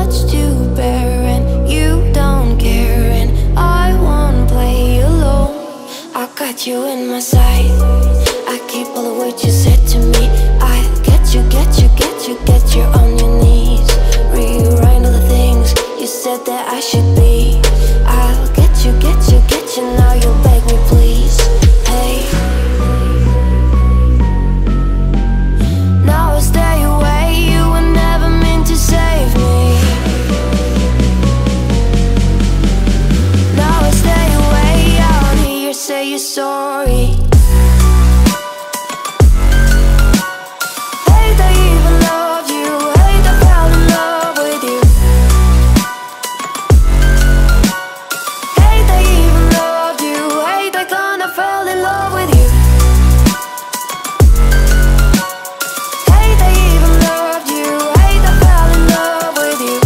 much to bear, and you don't care, and I won't play alone. I got you in my sight, I keep all the words you said to me. I get you, get you, get you, get you on your knees. Rewrite all the things you said that I should be. I'll get you, get you, get you, now you'll beg me please. Hey, now I stay away, you were never meant to save me. Now I stay away, I don't hear you say you're sorry. Hate I even loved you, hate I fell in love with you. Hate I even loved you, hate I kinda fell in love with you. Hate I even loved you, hate I fell in love with you.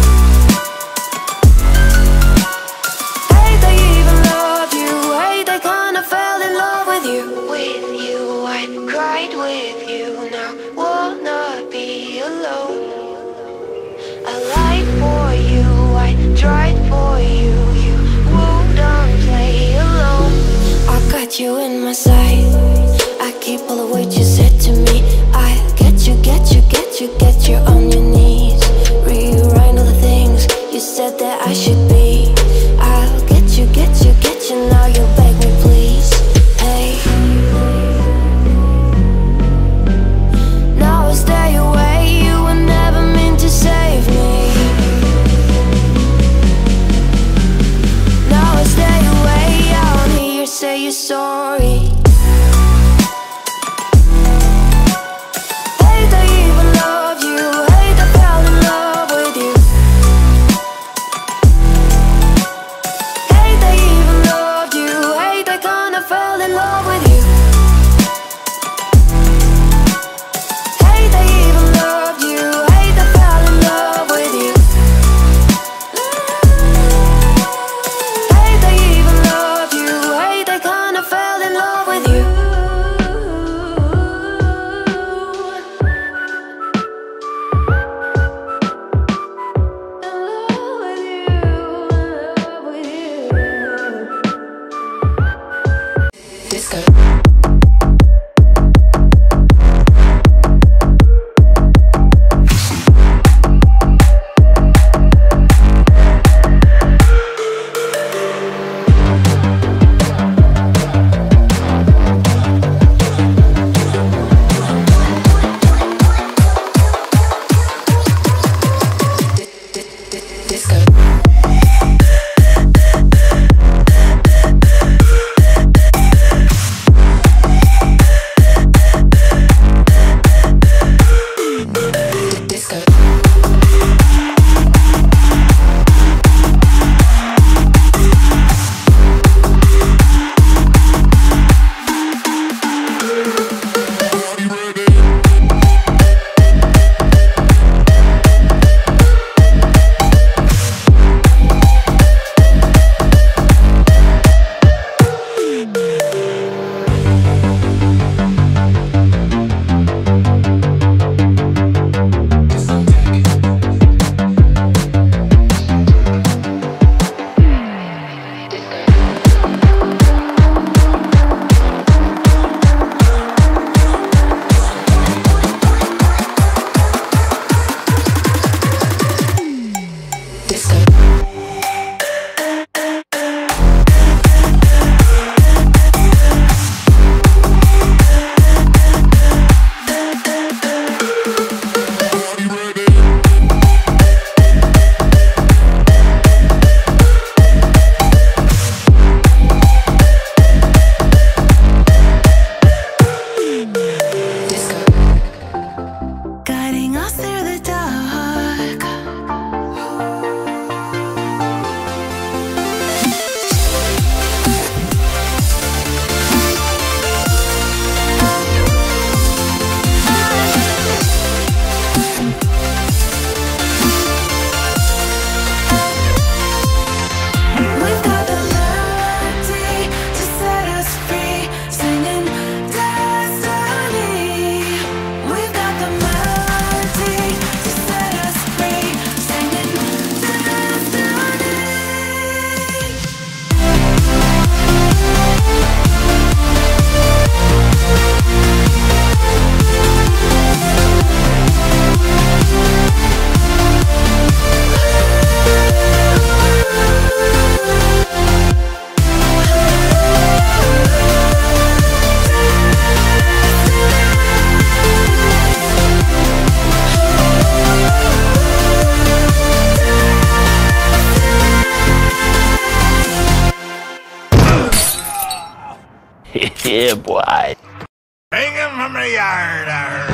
Hate I even loved you, hate I kinda fell in love with you. With you, I cried with you, now wanna be alone. I lied for you, I tried for you, you wouldn't play alone. I got you in my sight, I keep all the words you said to me. I get you, get you, get you, get you on your knees. Rewrite all the things you said that I should be. I'll get you, get you, get you, now you'll beg me please. Hey, now I stay away, you were never meant to save me. Now I stay away, I don't hear you say you're sorry. Hate I even loved you, Yeah, boy. Bring him from the yard.